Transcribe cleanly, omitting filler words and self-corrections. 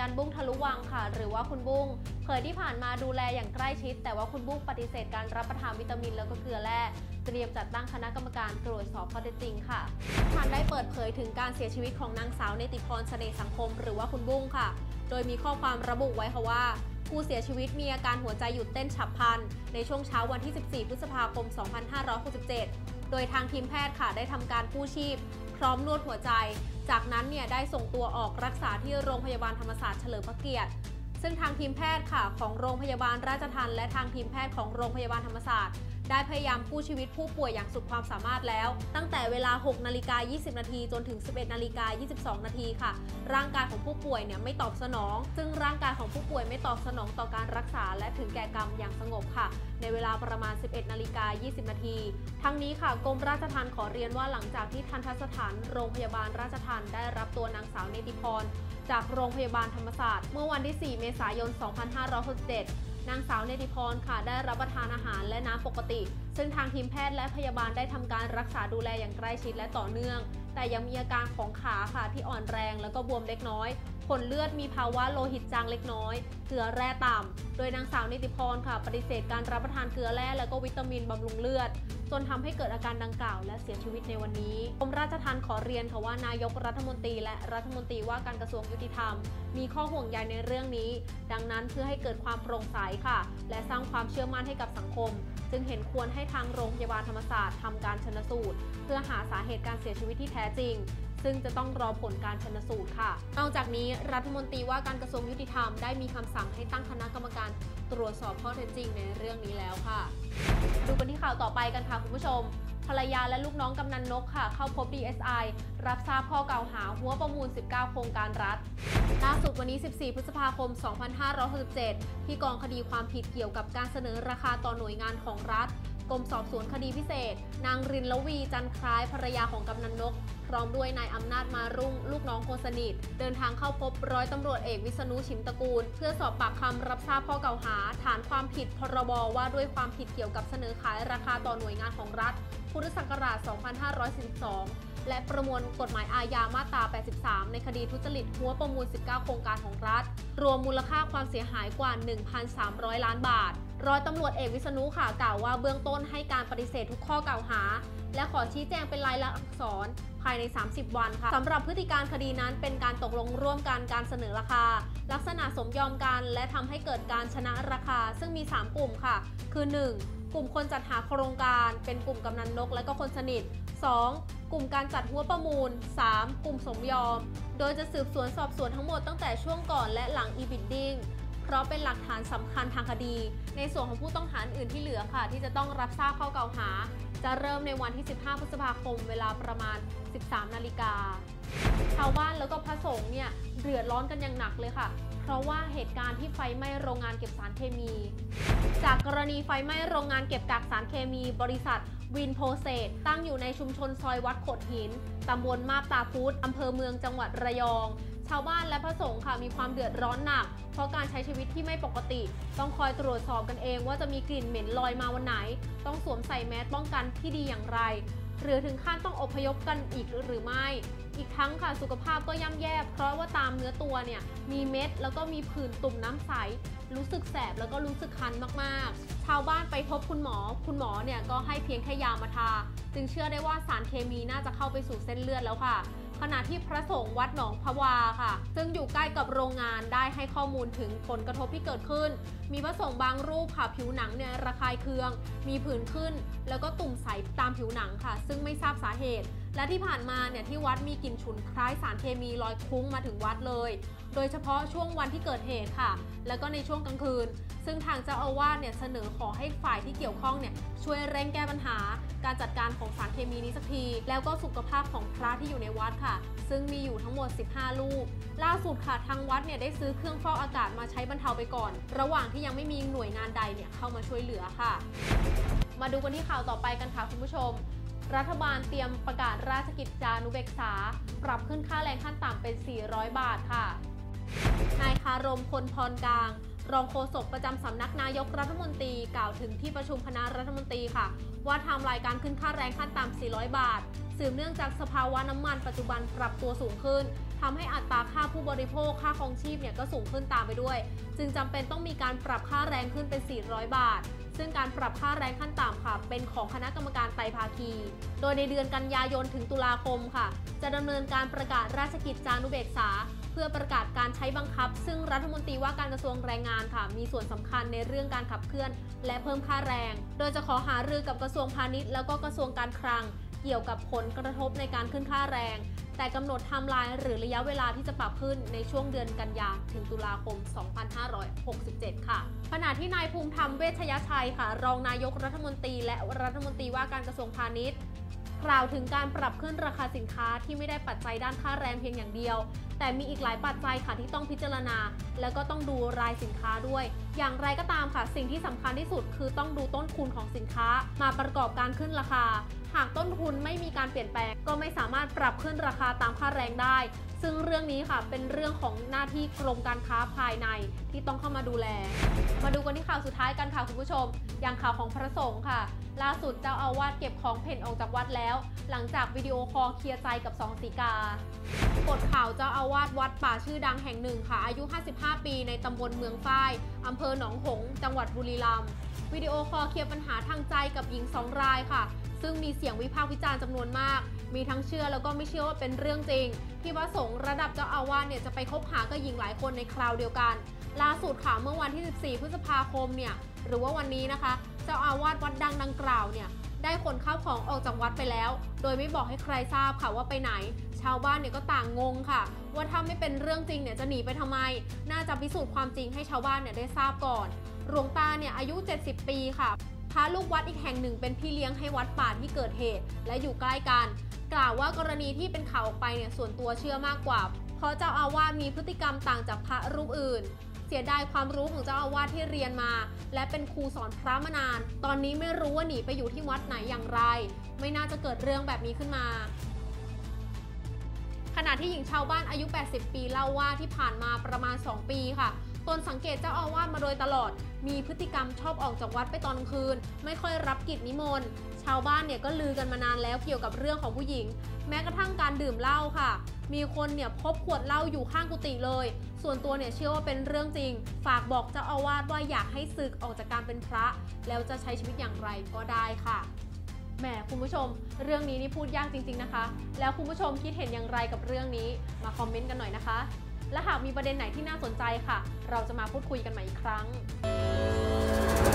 กันบุ้งทะลุวังค่ะหรือว่าคุณบุ้งเผยที่ผ่านมาดูแลอย่างใกล้ชิดแต่ว่าคุณบุ้งปฏิเสธการรับประทานวิตามินแล้วก็เกลือแร่เตรียมจัดตั้งคณะกรรมการตรวจสอบข้อเท็จจริงค่ะท่านได้เปิดเผยถึงการเสียชีวิตของนางสาวเนติพรเสน่ห์สังคมหรือว่าคุณบุ้งค่ะโดยมีข้อความระบุไว้ค่ะว่าผู้เสียชีวิตมีอาการหัวใจหยุดเต้นฉับพลันในช่วงเช้าวันที่ 14 พฤษภาคม 2567 โดยทางทีมแพทย์ค่ะได้ทำการกู้ชีพพร้อมนวดหัวใจจากนั้นเนี่ยได้ส่งตัวออกรักษาที่โรงพยาบาลธรรมศาสตร์เฉลิมพระเกียรติซึ่งทางทีมแพทย์ค่ะของโรงพยาบาลราชทัณฑ์และทางทีมแพทย์ของโรงพยาบาลธรรมศาสตร์ได้พยายามกู้ชีวิตผู้ป่วยอย่างสุดความสามารถแล้วตั้งแต่เวลา 6:20 นาทีจนถึง 11:22 นาทีค่ะร่างกายของผู้ป่วยเนี่ยไม่ตอบสนองซึ่งร่างกายของผู้ป่วยไม่ตอบสนองต่อการรักษาและถึงแก่กรรมอย่างสงบค่ะในเวลาประมาณ 11:20 นาทีทั้งนี้ค่ะกรมราชทัณฑ์ขอเรียนว่าหลังจากที่ทันตสถานโรงพยาบาลราชทัณฑ์ได้รับตัวนางสาวเนติพรจากโรงพยาบาลธรรมศาสตร์เมื่อวันที่ 4 เมษายน 2567นางสาวเนติพรค่ะได้รับประทานอาหารและน้ำปกติซึ่งทางทีมแพทย์และพยาบาลได้ทำการรักษาดูแลอย่างใกล้ชิดและต่อเนื่องแต่ยังมีอาการของขาค่ะที่อ่อนแรงแล้วก็บวมเล็กน้อยผลเลือดมีภาวะโลหิตจางเล็กน้อยเกลือแร่ต่ำโดยนางสาวเนติพรค่ะปฏิเสธการรับประทานเกลือแร่และก็วิตามินบำรุงเลือดจนทำให้เกิดอาการดังกล่าวและเสียชีวิตในวันนี้กรมราชทัณฑ์ขอเรียนค่ะว่านายกรัฐมนตรีและรัฐมนตรีว่าการกระทรวงยุติธรรมมีข้อห่วงใยในเรื่องนี้ดังนั้นเพื่อให้เกิดความโปร่งใสค่ะและสร้างความเชื่อมั่นให้กับสังคมจึงเห็นควรให้ทางโรงพยาบาลธรรมศาสตร์ทำการชันสูตรเพื่อหาสาเหตุการเสียชีวิตที่แท้จริงซึ่งจะต้องรอผลการชันสูตรค่ะนอกจากนี้รัฐมนตรีว่าการกระทรวงยุติธรรมได้มีคำสั่งให้ตั้งคณะกรรมการตรวจสอบข้อเท็จจริงในเรื่องนี้แล้วค่ะดูกันที่ข่าวต่อไปกันค่ะคุณผู้ชมภรรยาและลูกน้องกำนันนกค่ะเข้าพบ DSI รับทราบข้อกล่าวหาหัวประมูล 19 โครงการรัฐล่าสุดวันนี้ 14 พฤษภาคม 2567 ที่กองคดีความผิดเกี่ยวกับการเสนอราคาต่อหน่วยงานของรัฐกรมสอบสวนคดีพิเศษนางรินละวีจันคล้ายภรรยาของกำนันนกพร้อมด้วยนายอำนาจมารุ่งลูกน้องคนสนิทเดินทางเข้าพบร้อยตำรวจเอกวิษณุชิมตระกูลเพื่อสอบปากคำรับทราบข้อกล่าวหาฐานความผิดพรบว่าด้วยความผิดเกี่ยวกับเสนอขายราคาต่อหน่วยงานของรัฐพุทธศักราช 2542 และประมวลกฎหมายอาญามาตรา 83 ในคดีทุจริตหัวประมูล 19 โครงการของรัฐรวมมูลค่าความเสียหายกว่า 1,300 ล้านบาทร้อยตำรวจเอกวิษณุค่ะกล่าวว่าเบื้องต้นให้การปฏิเสธทุกข้อกล่าวหาและขอชี้แจงเป็นลายลักษณ์อักษรภายใน 30 วันค่ะสำหรับพฤติการคดีนั้นเป็นการตกลงร่วมกันการเสนอราคาลักษณะสมยอมกันและทำให้เกิดการชนะราคาซึ่งมี 3 กลุ่มค่ะคือ 1. กลุ่มคนจัดหาโครงการเป็นกลุ่มกำนันนกและก็คนสนิท 2. กลุ่มการจัดหัวประมูล 3. กลุ่มสมยอมโดยจะสืบสวนสอบสวนทั้งหมดตั้งแต่ช่วงก่อนและหลัง e-biddingเพราะเป็นหลักฐานสำคัญทางคดีในส่วนของผู้ต้องหาอื่นที่เหลือค่ะที่จะต้องรับทราบข้อกล่าวหาจะเริ่มในวันที่ 15 พฤษภาคมเวลาประมาณ 13 นาฬิกาชาวบ้านแล้วก็พระสงฆ์เนี่ยเดือดร้อนกันอย่างหนักเลยค่ะเพราะว่าเหตุการณ์ที่ไฟไหม้โรงงานเก็บสารเคมีจากกรณีไฟไหม้โรงงานเก็บกักสารเคมีบริษัทวินโพเซตตั้งอยู่ในชุมชนซอยวัดโขดหินตำบลมาบตาพุธอำเภอเมืองจังหวัดระยองชาวบ้านและพระสงฆ์ค่ะมีความเดือดร้อนหนักเพราะการใช้ชีวิตที่ไม่ปกติต้องคอยตรวจสอบกันเองว่าจะมีกลิ่นเหม็นลอยมาวันไหนต้องสวมใส่แมสป้องกันที่ดีอย่างไรหรือถึงขั้นต้องอพยพกันอีกหรือไม่อีกทั้งค่ะสุขภาพก็ย่ำแย่เพราะว่าตามเนื้อตัวเนี่ยมีเม็ดแล้วก็มีผื่นตุ่มน้ำใสรู้สึกแสบแล้วก็รู้สึกคันมากๆชาวบ้านไปพบคุณหมอเนี่ยก็ให้เพียงแค่ยามาทาจึงเชื่อได้ว่าสารเคมีน่าจะเข้าไปสู่เส้นเลือดแล้วค่ะขณะที่พระสงฆ์วัดหนองพะวาค่ะซึ่งอยู่ใกล้กับโรงงานได้ให้ข้อมูลถึงผลกระทบที่เกิดขึ้นมีพระสงฆ์บางรูปค่ะผิวหนังเนี่ยระคายเคืองมีผื่นขึ้นแล้วก็ตุ่มใสตามผิวหนังค่ะซึ่งไม่ทราบสาเหตุและที่ผ่านมาเนี่ยที่วัดมีกลิ่นฉุนคล้ายสารเคมีลอยคลุ้งมาถึงวัดเลยโดยเฉพาะช่วงวันที่เกิดเหตุค่ะแล้วก็ในช่วงกลางคืนซึ่งทางเจ้าอาวาสเนี่ยเสนอขอให้ฝ่ายที่เกี่ยวข้องเนี่ยช่วยเร่งแก้ปัญหาการจัดการของสารเคมีนี้สักทีแล้วก็สุขภาพของพระที่อยู่ในวัดค่ะซึ่งมีอยู่ทั้งหมด 15 รูปล่าสุดค่ะทางวัดเนี่ยได้ซื้อเครื่องฟอกอากาศมาใช้บรรเทาไปก่อนระหว่างที่ยังไม่มีหน่วยงานใดเนี่ยเข้ามาช่วยเหลือค่ะมาดูกันที่ข่าวต่อไปกันค่ะคุณผู้ชมรัฐบาลเตรียมประกาศราชกิจจานุเบกษาปรับขึ้นค่าแรงขั้นต่ำเป็น 400 บาทค่ะนายคารม พลพรกลางรองโฆษกประจำสำนักนายกรัฐมนตรีกล่าวถึงที่ประชุมคณะรัฐมนตรีค่ะว่าไทม์ไลน์การขึ้นค่าแรงขั้นต่ำ 400 บาทสืบเนื่องจากสภาวะน้ำมันปัจจุบันปรับตัวสูงขึ้นทำให้อัตราค่าผู้บริโภคค่าครองชีพเนี่ยก็สูงขึ้นตามไปด้วยจึงจำเป็นต้องมีการปรับค่าแรงขึ้นเป็น400 บาทซึ่งการปรับค่าแรงขั้นต่ำค่ะเป็นของคณะกรรมการไตรภาคีโดยในเดือนกันยายนถึงตุลาคมค่ะจะดำเนินการประกาศราชกิจจานุเบกษาเพื่อประกาศการใช้บังคับซึ่งรัฐมนตรีว่าการกระทรวงแรงงานค่ะมีส่วนสำคัญในเรื่องการขับเคลื่อนและเพิ่มค่าแรงโดยจะขอหารือกับกระทรวงพาณิชย์แล้วก็กระทรวงการคลังเกี่ยวกับผลกระทบในการขึ้นค่าแรงแต่กำหนดไทม์ไลน์หรือระยะเวลาที่จะปรับขึ้นในช่วงเดือนกันยาถึงตุลาคม 2567 ค่ะขณะที่นายภูมิธรรมเวชยชัยค่ะรองนายกรัฐมนตรีและรัฐมนตรีว่าการกระทรวงพาณิชย์กล่าวถึงการปรับขึ้นราคาสินค้าที่ไม่ได้ปัจจัยด้านค่าแรงเพียงอย่างเดียวแต่มีอีกหลายปัจจัยค่ะที่ต้องพิจารณาแล้วก็ต้องดูรายสินค้าด้วยอย่างไรก็ตามค่ะสิ่งที่สำคัญที่สุดคือต้องดูต้นทุนของสินค้ามาประกอบการขึ้นราคาหากต้นทุนไม่มีการเปลี่ยนแปลงก็ไม่สามารถปรับขึ้นราคาตามค่าแรงได้ซึ่งเรื่องนี้ค่ะเป็นเรื่องของหน้าที่กรมการค้าภายในที่ต้องเข้ามาดูแลมาดูกันที่ข่าวสุดท้ายกันค่ะคุณผู้ชมอย่างข่าวของพระสงฆ์ค่ะล่าสุดเจ้าอาวาสเก็บของเพ่นออกจากวัดแล้วหลังจากวิดีโอคอลเคลียร์ใจกับสองสีกากดข่าวเจ้าอาวาสวัดป่าชื่อดังแห่งหนึ่งค่ะอายุ55 ปีในตำบลเมืองฝ้ายอำเภอหนองหงส์จังหวัดบุรีรัมย์วิดีโอคอลเคลียร์ปัญหาทางใจกับหญิง2 รายค่ะซึ่งมีเสียงวิพากษ์วิจารณ์จำนวนมากมีทั้งเชื่อแล้วก็ไม่เชื่อว่าเป็นเรื่องจริงที่พระสงฆ์ระดับเจ้าอาวาสเนี่ยจะไปคบหากับหญิงหลายคนในคราวเดียวกันล่าสุดค่ะเมื่อวันที่14 พฤษภาคมเนี่ยหรือว่าวันนี้นะคะเจ้าอาวาสวัดดังกล่าวเนี่ยได้ขนข้าวของออกจากวัดไปแล้วโดยไม่บอกให้ใครทราบค่ะว่าไปไหนชาวบ้านเนี่ยก็ต่างงงค่ะว่าถ้าไม่เป็นเรื่องจริงเนี่ยจะหนีไปทำไมน่าจะพิสูจน์ความจริงให้ชาวบ้านเนี่ยได้ทราบก่อนหลวงตาเนี่ยอายุ70 ปีค่ะพระลูกวัดอีกแห่งหนึ่งเป็นพี่เลี้ยงให้วัดป่าที่เกิดเหตุและอยู่ใกล้กันกล่าวว่ากรณีที่เป็นข่าวออกไปเนี่ยส่วนตัวเชื่อมากกว่าเพราะเจ้าอาวาสมีพฤติกรรมต่างจากพระรูปอื่นเสียดายความรู้ของเจ้าอาวาสที่เรียนมาและเป็นครูสอนพระมานานตอนนี้ไม่รู้ว่าหนีไปอยู่ที่วัดไหนอย่างไรไม่น่าจะเกิดเรื่องแบบนี้ขึ้นมาขณะที่หญิงชาวบ้านอายุ80 ปีเล่าว่าที่ผ่านมาประมาณ2 ปีค่ะตนสังเกตเจ้าอาวาสมาโดยตลอดมีพฤติกรรมชอบออกจากวัดไปตอนคืนไม่ค่อยรับกิจนิมนต์ชาวบ้านเนี่ยก็ลือกันมานานแล้วเกี่ยวกับเรื่องของผู้หญิงแม้กระทั่งการดื่มเหล้าค่ะมีคนเนี่ยพบขวดเหล้าอยู่ข้างกุฏิเลยส่วนตัวเนี่ยเชื่อว่าเป็นเรื่องจริงฝากบอกเจ้าอาวาสว่าอยากให้สึกออกจากการเป็นพระแล้วจะใช้ชีวิตอย่างไรก็ได้ค่ะแหมคุณผู้ชมเรื่องนี้นี่พูดยากจริงๆนะคะแล้วคุณผู้ชมคิดเห็นอย่างไรกับเรื่องนี้มาคอมเมนต์กันหน่อยนะคะและหากมีประเด็นไหนที่น่าสนใจค่ะเราจะมาพูดคุยกันใหม่อีกครั้ง